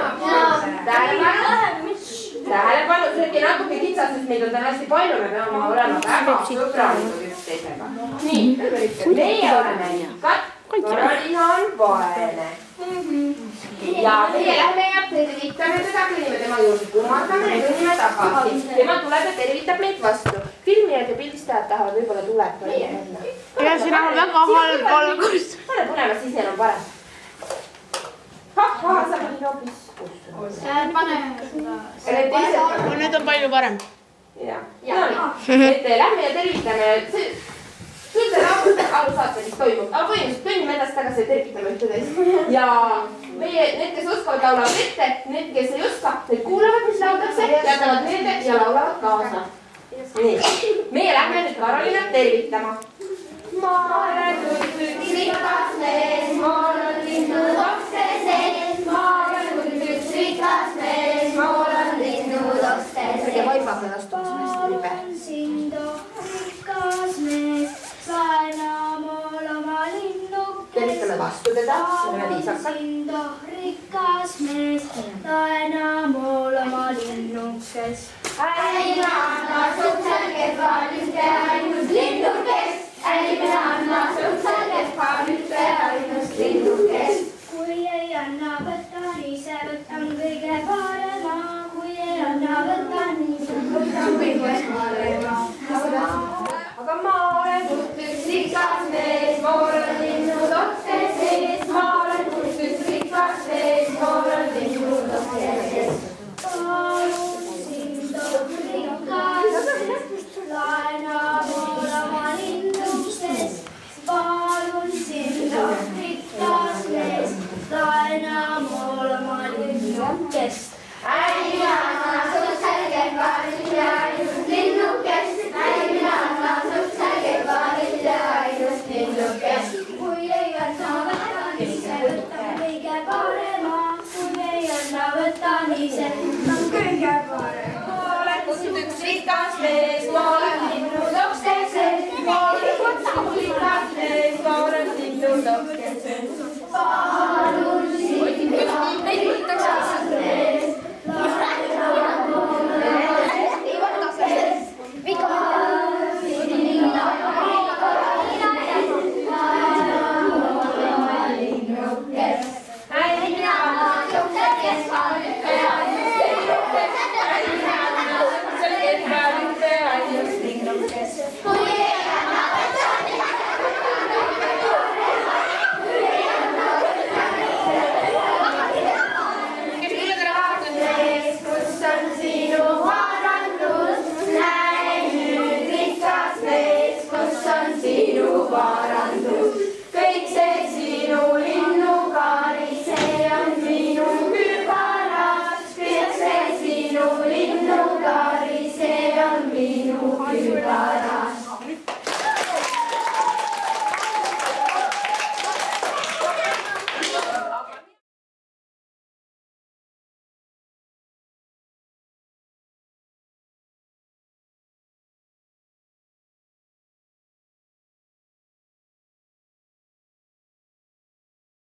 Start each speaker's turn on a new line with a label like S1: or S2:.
S1: Tähelepanu, see ongi natuke kitsas, sest meid on täna hästi palju, me peame olema väga sõbralikud üksteisega. Nii, meie oleme Rikat, Karolina on vaene. Ja meie lähme ja tervitame teda, kõnnime tema juurde, kumardame ja kõnnime tagasi. Tema tuleb ja tervitab meid vastu. Filmijad ja pildistajad tahavad võib-olla tuleb palju minna.
S2: Ja siin on väga halb valgus.
S1: Pane põneva, siis neil on parem. Sa panid hoopis kustu.
S3: Pane seda.
S2: Nüüd on palju parem.
S1: Lähme ja tervitame. Küll te aru saate, mis toimub. Aga põhimõtteliselt kõnnime edasi tagasi ja tervitame ühteteist. Ja need, kes oskavad, laulavad ette. Need, kes ei oska, need kuulavad, mis lauldakse, jätavad meelde ja laulavad kaasa. Nii. Meie lähme nüüd Karolinat tervitama. Ma olen üks rikas mees, mul on linnud okse sees. Ma olen üks rikas mees, mul on linnud okse sees. Ärge vaibame astumise hästi libe. Ma olen rikas mees, laena mul oma linnukest. Tervitame vastu teda, oleme viisakad. Rikas mees, laena mul oma linnukest. Äime anna suhtel kehval ühte ainult linnukest. Äime anna suhtel kehval ühte ainult linnukest. Kui ei anna võtan ise, võtan kõige parema. Kui ei anna võtan ise, võtan kõige parema. Aga ma olen üks rikas mees, mul on linnud okse sees. Ma olen üks rikas mees, mul on linnud okse sees. Palun sind, rikas mees, laena mul oma linnukest. Palun sind, rikas mees, laena mul oma linnukest. Äime anna suhtel kehval ühte ainult linnukest. Äime anna suhtel kehval ühte ainult linnukest. Kui ei anna võtan ise, võtan kõige parema. Kui ei anna võtan ise, võtan kõige parema. Ma olen üks rikas mees, ma olen linnud okse sees. Ma olen üks rikas mees, ma olen linnud okse sees.